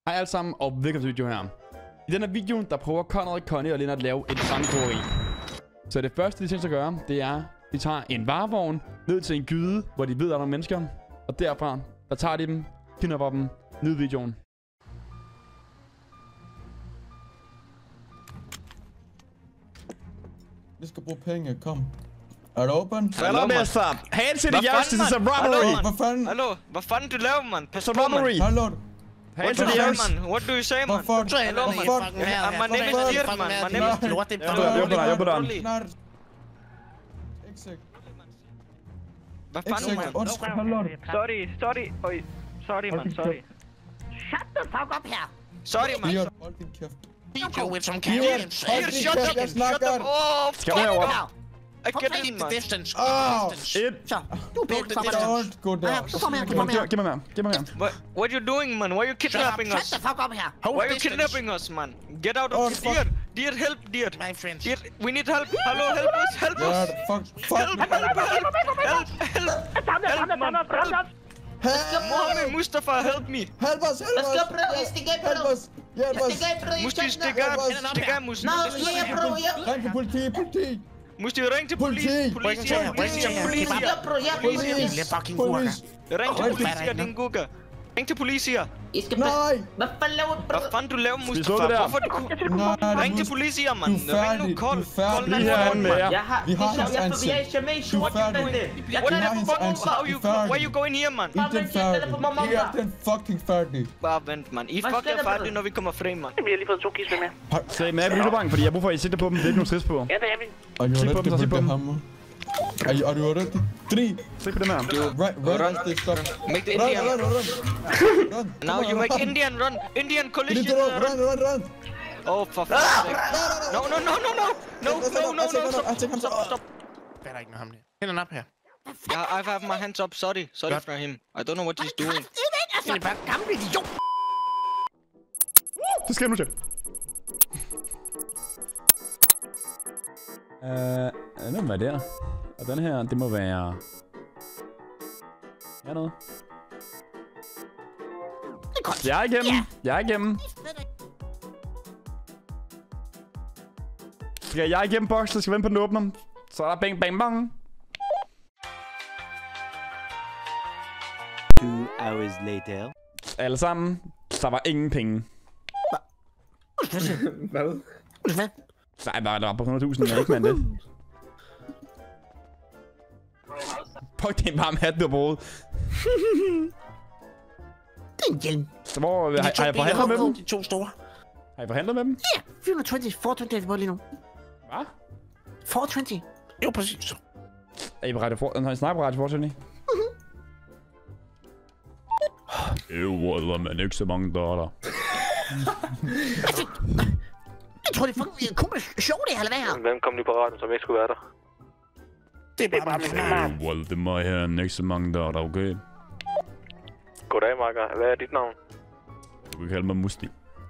Hej alle sammen, og velkommen til videoen her. I denne video, der prøver Conrad, Connie og Lennart at lave et bankrøveri. Så det første, de tænker at gøre, det er, de tager en varevogn ned til en gyde, hvor de ved, at der er nogle mennesker. Og derfra, der tager de dem, kidnapper dem, ned i videoen. Vi skal bruge penge, kom. Er du åben? Hallo, mester! Hands in the yards, this is a robbery! Hvad fanden? Hallo, hvad fanden du laver, man? Pas It's a på, man. robbery! Hallo? Hands in the yards! What do you say, man? Hvorfor? Hello, man. My name is Dirk, man. My name is Jeg på den. Snart. Exit. Hvad fanden, man? Undskyld, hallo. Sorry. Oj, sorry, man. Sorry. Shut the fuck up here! Sorry, man. Beard, hold din kæft. Beat you with some Beard, carrots. hold Here, din shut kæft, up. jeg Shut snakker. up. Oh, Skal vi herover? I get Keep in, the man. distance. Åh! Så, du er bedre for mig. Don't go there. Du kommer her, du kommer her. Giv mig mere, giv mig mere. What you doing, man? Why you kidnapping Shut us? the fuck up here. Why you kidnapping us, man? Get out Oh, of fuck. here. Dear, help, dear. My friends. Dear, we need help. Hello, help us. Help Yeah, us. fuck. Help. Mohammed Mustafa, help me. Help us, help us. Help us. Hjælp os. Musti, stik af, Musti. Ring til politi. Musti, ring til politi. Politi. Lille fucking gurke. Ring til politi, din gugge. Ring til politi. Nej. Hvad fanden du laver, Vi så Mustafa? det der. Hvorfor du... Nej, Ring til politi, mand. Du er Ring nu, færdig. kold. Du er færdig. Lige herinde med jer. Vi har hans ansigt. Du er færdig. What Vi the har hans fuck? ansigt. How Du you... er færdig. Why you going here, man? I er den færdig. I er den fucking færdig. Bare vent, man. I fuck er færdige, når vi kommer frem, man. Vi har lige fået 2 gisler med. Se, men jeg er på lyttebanken, fordi jeg har brug for, at I sigter på dem. Det er ikke nogen strids på. Ja, det er vi. Are you Sig på ready dem, så sig på for dem. the hammer? Are you ready? 3. Se på dem her. Run this stuff. Make the Run, Indian... run. Now you make Indian run. Indian You collision. need to run. Oh, for fuck's sake. No. Stop. Der er ikke noget ham der. Hænderne op her. Yeah, I have my hands up. Sorry for him. I don't know what he's doing. Det er bare gammel idiot. Det sker nu til. Den må være der. Og den her, det må være... Her noget. Jeg er igennem. Skal jeg igennem boksen, skal vente på den åbner. Så er der bang bang bang. 2 hours later. Alle sammen, der var ingen penge. Hvad? Hvad? Nej, der var på 100.000, men ikke man det. Fuck, det er en varm hat, du har brugt. Det er en hjelm. Så hvor har jeg forhandlet med dem? De 2 store. Har I forhandlet med dem? Ja, 420 er det på lige nu. Hvad? 420. Jo, præcis. Er I berettet for... Har I snakket berettet fortællende? Jo, men ikke så mange der. Jeg tror, det er fucking cool show, det her, eller hvad her? Hvem kom lige på radioen, som ikke skulle være der? Det er bare min Jo, det er mig her, ikke så mange der, okay? Goddag, Marker. Hvad er dit navn? Du kan kalde mig Musti.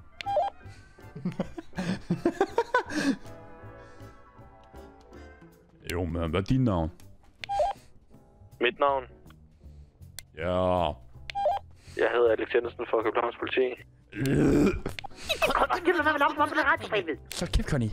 Jo, men hvad er dit navn? Mit navn? Ja. Jeg hedder Alex Jensen fra Københavns Politi. Så kæft, Connie.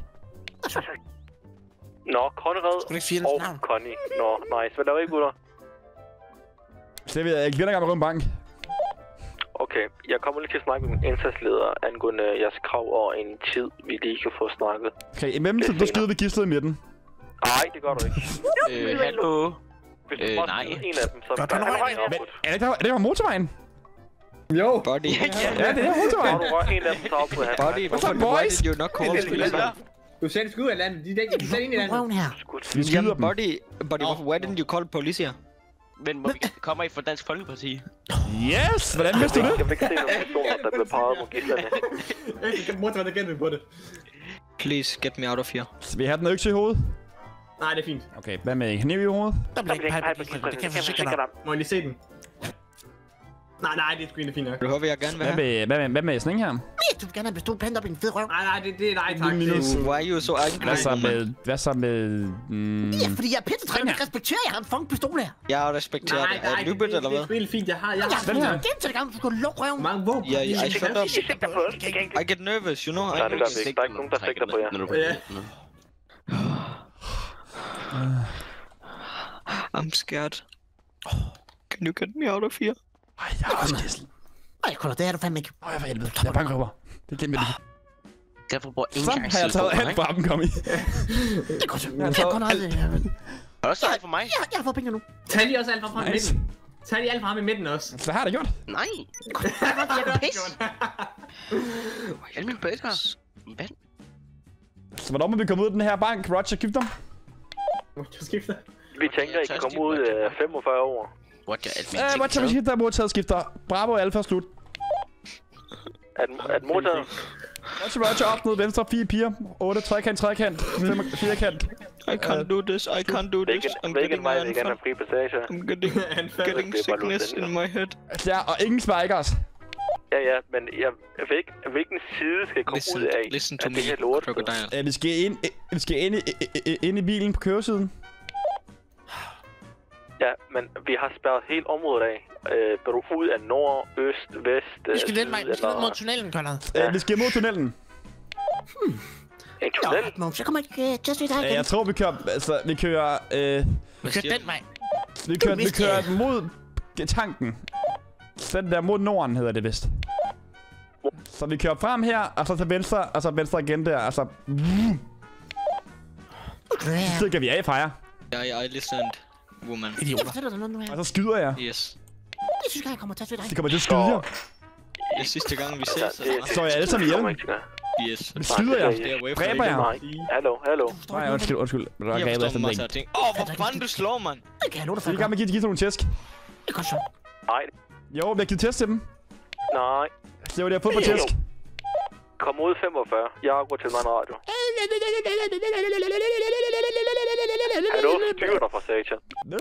Nå, Conrad og Connie. Nå, nice. Hvad laver I, gutter? Så jeg ved, jeg glæder gang med en bank. Okay, jeg kommer lige til at snakke med min indsatsleder angående jeres krav og en tid, vi lige kan få snakket. Okay, i mellemtiden, du skyder vi gislet i midten. Nej, det gør du ikke. Hallo? Hvis du bare nej. en af dem, så er Men er det her motorvejen? Jo. Buddy. Ja, det er motorvejen. Når du rører en af dem, så op på her. Buddy, hvorfor boys? Did you not call us? Du selv skal ud af landet. De er selv ind i landet. Røven her. Vi skyder dem. Buddy, why didn't you call police here? Men kommer I fra Dansk Folkeparti? Yes! Hvordan vidste du det? Jeg vil ikke se nogle personer, der bliver peget på gidslerne. Jeg kan motorvejen igen på det. Please, get me out of here. Skal vi have den økse i hovedet? Nej, det er fint. Okay, hvad med kniv i hovedet? Der bliver ikke peget på gisler, det kan jeg forsikre dig. Må jeg lige se den? Nej, det er sgu egentlig fint nok. Det håber jeg gerne vil have. Hvad med sådan en her? Du vil gerne have en pistol plantet op i en fed røv. Nej, det er dig, tak. Why are you so angry? Hvad så med... Ja, fordi jeg er pinsetræner, jeg respekterer, jeg har en fucking pistol her. Jeg respekterer det. Er det lybet, eller hvad? Det er helt fint, jeg har. Ja, det er til gang, du skal lukke røven. Mange våben. Yeah, I shut up. I get nervous, you know? Nej, det gør vi ikke. Der er ikke nogen, der sigter på jer. Ja. I'm scared. Can you get me out of here? Ej, jeg er også kæsel. Ej, Connor, det er du fandme ikke. Åh, for helvede. Jeg er bange røver. Det glemmer jeg lige. Derfor bruger ingen Så gang har jeg taget alt fra dem, kom i. Det er godt. Jeg kan godt aldrig... Har du også taget alt for mig? Jeg har fået penge nu. Tag lige også alt fra ham i Nice. midten. Tag lige alt fra ham i midten også. Så har jeg da gjort. Nej. Jeg gør pis. Alle mine bøger. Hvad? Så hvornår må vi komme ud af den her bank? Roger, gift dem. Du skifter. Vi tænker, I kan komme ud 45 år. What er alt mine Roger, vi skifter modtaget skifter. Bravo, Alfa, slut. At modtaget. Roger, op ned venstre, 4 piger. 8, trekant, 5, firkant. I can't do this, I can't do this. I'm getting mig, vi kan have fri passage. I'm getting sickness in my head. Ja, og ingen spikers. Ja, men hvilken side skal komme ud af? Listen to me, det her lort? crocodile. Vi skal ind i bilen på køresiden. Ja, men vi har spærret hele området af. Vil du ud af nord, øst, vest, Vi skal den vej. Vi skal ned mod tunnelen, Connor. Vi skal mod tunnelen. En tunnel? Nå, så kommer ikke just i dig igen. Jeg tror, vi kører... Altså, vi kører... Vi kører den vej. Vi kører mod tanken. Den der mod Norden hedder det vist. Så vi kører frem her, og så til venstre, og så venstre igen der, altså... Så kan vi af fejre. I listened, woman. Jeg fortæller dig noget nu her. Og så skyder jeg. Yes. Jeg synes, jeg kommer til at tage dig. Det kommer til at skyde jer. Det er sidste gang, vi ses, eller? Så er jeg alle sammen ihjel. Yes. Skyder jeg. Dræber jeg. Hallo. Nej, undskyld. Men der er Jeg gabet forstår efter den masser af ting. ting. Hvor fanden du slår, mand? Det kan jeg love dig Vi er i gang med at give nogle tæsk. Det er godt så. Nej. Jo, vi har givet tæsk til dem. Nej. Det var det, jeg har fået på tæsk. Kom ud 45. Jeg går til min radio. Er du styrer dig for satan?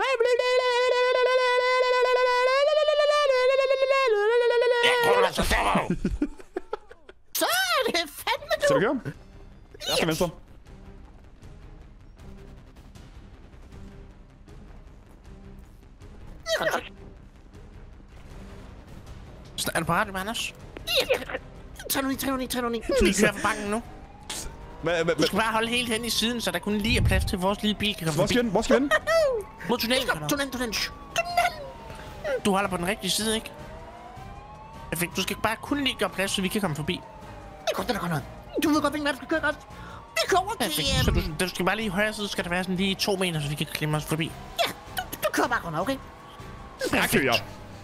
Så er det fandme du. Skal vi køre? Jeg skal venstre. Er du parat, Anders? 309. Vi kører fra banken nu. Du skal bare holde helt hen i siden, så der kun lige er plads til vores lille bil kan komme forbi. Hvor skal vi hen? Mod tunnelen. Tunnelen. Du holder på den rigtige side, ikke? Perfekt. Du skal bare kun lige gøre plads, så vi kan komme forbi. Det er godt noget. Du ved godt, hvilken vej du skal køre godt. Vi kommer til... Perfekt. Så du skal bare lige i højre side, skal der være sådan lige 2 meter, så vi kan klemme os forbi. Ja, du kører bare rundt, okay? Jeg kører.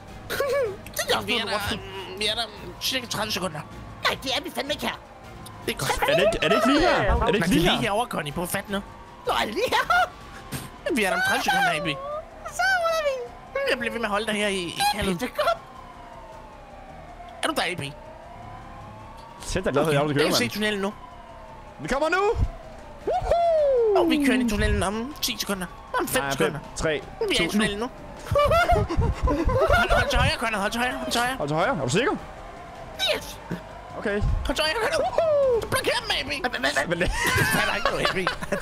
Vi er der cirka 30 sekunder. Nej, det er vi fandme ikke her. Det er godt. Er det ikke lige her? Er det ikke lige her? lige herovre, Connie, på fat nu. Nå, er det lige her? Vi er der om 30 sekunder, AB. Så er vi. Jeg bliver ved med at holde dig her i kaldet. Det er godt. Er du der, AB? Sæt dig glad for, at jeg vil køre, mand. Se tunnelen nu. Vi kommer nu! Og vi kører ind i tunnelen om 10 sekunder. Om 5 sekunder. 3, 2, vi er i tunnelen nu. Hold til højre, Connie. Hold til højre. Hold til højre. Er du sikker? Yes. Okay. Hold til højre, Connie. Du blokerer mig, AB. Men det... Der er ikke noget, AB.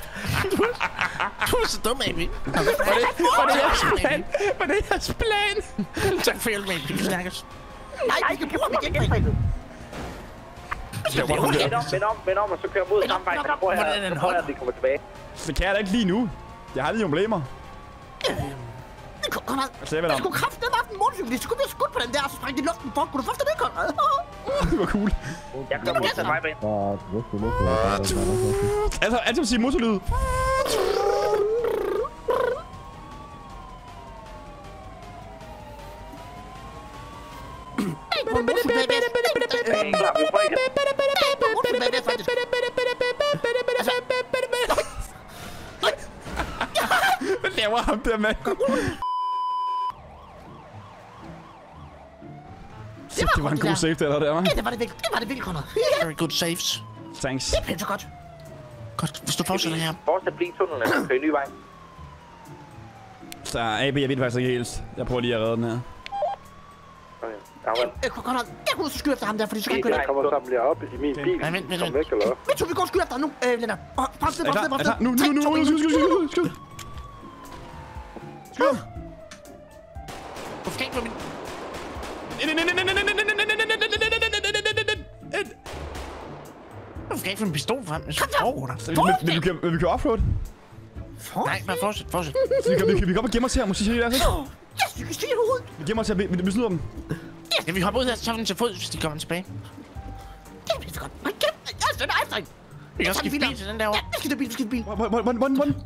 Du er så dum, AB. Var det jeres plan? Var det jeres plan? Tak for hjælp, AB. Vi snakkes. Nej, vi skal bruge ham igen, Fredrik. Vend om, og så kører mod samme vej. Hvordan så vi kommer tilbage. Det kan jeg da ikke lige nu. Jeg har lige nogle problemer. Konrad, jeg skulle kraftedeme haft en motorcykel, så kunne vi have skudt på den der, og så sprang det i luften for. Kunne du forstå det, Konrad? Det var cool. Jeg kommer mod til vejbanen. Altså at sige motorlyd. Hvad laver ham der, mand? Det var en god save, der der, man. Ja, det var det virkelig, Conrad. Very good saves. Thanks. Det er pænt så godt. Godt, hvis du fortsætter her. Fortsæt blintunnelen, og køre en ny vej. Så AB, jeg ved faktisk ikke helt. Jeg prøver lige at redde den her. Conrad, jeg kommer ud og skyder efter ham der, fordi så kan jeg køre Jeg kommer og samler op i min bil. Nej, vent. Kom væk, eller hvad? Vent, vi går og skyder efter ham nu, Lennart. Bremse ned. Nu, skyd. Skyd ham. Du skal ikke få min... Du skal ikke få en pistol frem, hvis du får dig. Vil vi køre offroad? Nej, bare fortsæt. Vi kan op og gemme os her, måske sige det altså. Ja, du kan styre hovedet. Vi gemmer os her, vi snyder dem. Ja, vi hopper ud her, så tager vi den til fod, hvis de kommer tilbage. Det bliver så godt. Hold kæft, jeg støtter efter hende. Vi kan også skifte bil til den derovre. Ja, vi skifter bil. Hvordan?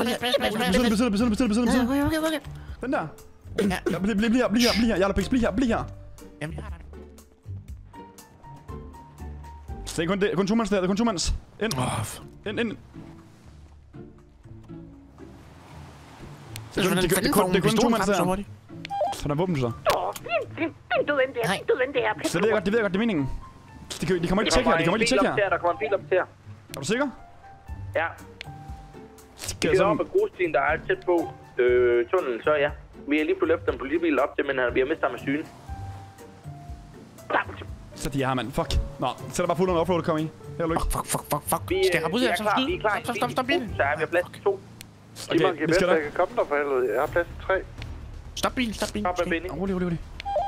Besæt. Okay. Den der. Ja, bliv her. Jarlapix, bliv her. Jamen, jeg har det. Det er kun 2 mands der, det er kun 2 mands. Ind. Ind. Det er kun 2 mands der. Så der er våben så. Du end der. Så det ved jeg godt, det er meningen. De kommer ikke tjekke her, Der kommer en bil op til her. Er du sikker? Ja. Vi kører op ad grusstien, der er tæt på tunnelen, så ja. Vi har lige fået løftet en politibil op til, men vi har mistet ham med syne. Så de er her, mand. Fuck. Nå, så er der bare fuld under offroad, kom i. Her er du ikke. Fuck. Skal jeg rappe ud her, så skyde? Vi er klar. Stop bilen. Så er vi har plads til 2. Giv mig en GPS, jeg kan komme der for helvede. Jeg har plads til 3. Stop bilen. Stop med Benny. Rolig.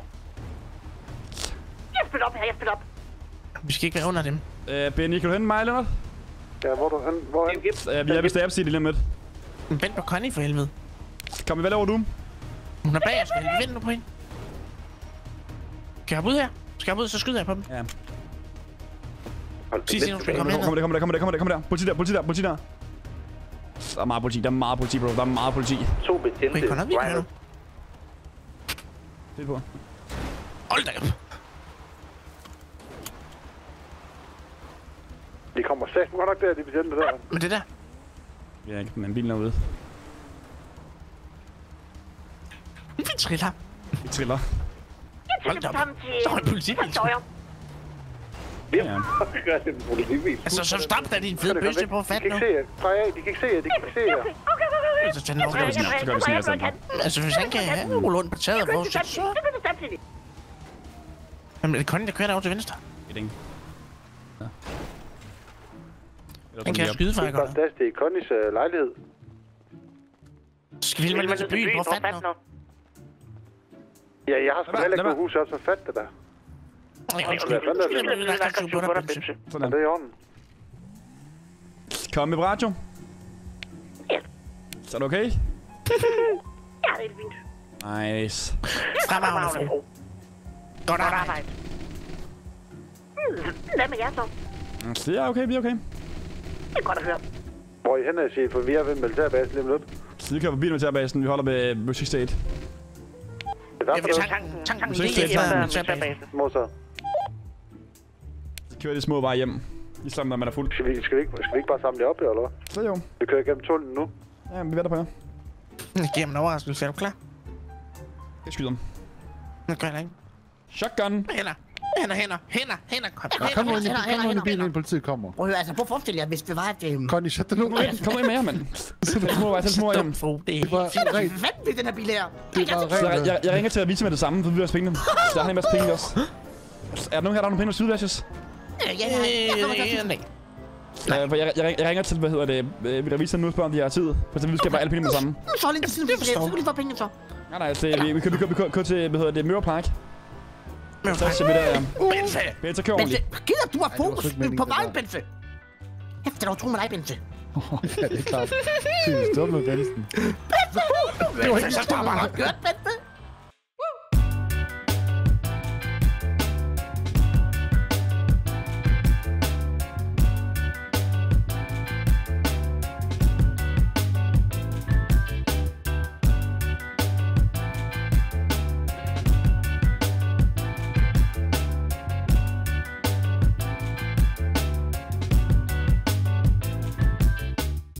Jeg spiller op. Vi skal ikke være under dem. Benny, kan du hente mig, Lennart? Ja, hvor er Vi er ved Stabstil lige lidt. Vent på Connie for helvede. Kom, hvad laver du? Hun er bag os, skal vente nu på hende. Skal jeg hoppe ud her? Skal jeg hoppe ud, så skyder jeg på dem. Ja. Sig, nu skal jeg komme med. Kom der. Politi der. Der er meget politi, bro. Der er meget politi. 2 betjente. Okay, Connie, vi kører nu. Det på. Hold da op. De kommer sæt godt nok der, de betjente der. Men det der. Ja, ikke, men bilen er ude. Vi triller. Vi triller. Hold da op. Der var en politibil. Ja. Altså, så stop da din fede bøsse på fat nu. De kan ikke se jer. Så tag den over. Så gør vi sådan her sådan. Altså, hvis han kan rulle rundt på taget og fortsætte, så... Jamen, det er Connie, der kører derovre til venstre. Det er ja. Den kan jeg skyde for, jeg gør. Det er Connies lejlighed. Skal vi lige til byen? Hvor fat nu? Ja, jeg har sgu heller ikke på huset op, så fat det der. Sådan. Det er i orden. Kom med radio. Så er det okay? Ja, det er fint. Nice. Fremragende, fru. Godt arbejde. Hvad med jer så? Det er okay, vi er okay. Det er godt at høre. Hvor I henne, chef? For vi er ved militærbasen lige om lidt. Så vi kører forbi militærbasen, vi holder ved Music State. Jeg vil tanken lige efter militærbasen. Motor. Så kører de små veje hjem. Ligesom når man er fuld. Skal vi ikke bare samle det op, eller hvad? Så jo. Vi kører igennem tunnelen nu. Ja, vi venter på jer. Jeg giver mig en overraskelse. Er du klar? Jeg skyder dem. Nu gør jeg ikke. Shotgun. Hænder. Kom nu ind i bilen, inden politiet kommer. Prøv at høre, altså prøv at forestille jer, hvis det var, at... Connie, sæt dig nu ind. Kom ind med jer, mand. Så små hjem. Det var rent. Hvad vil den her bil her? Det var rent. Jeg ringer til Avita med det samme, for vi vil også penge dem. Så der har en masse penge også. Er der nogen her, der har nogle penge med sydværses? Jeg ringer til, hvad hedder det, Avita nu spørger, om de har tid. For så vi skal bare alle penge med det samme. Så hold ind til siden, så kan de få penge så. Nej, vi kører til, hvad hedder det, Mirror Park. Så ser vi der, Bense, kør ordentligt. Gider du har fokus på vejen, Bense? Efter det var tro med dig, Bense. Ja, det er klart. Sygt, stå med Bensen. Bense! Det var ikke så stopper. Godt, Bense.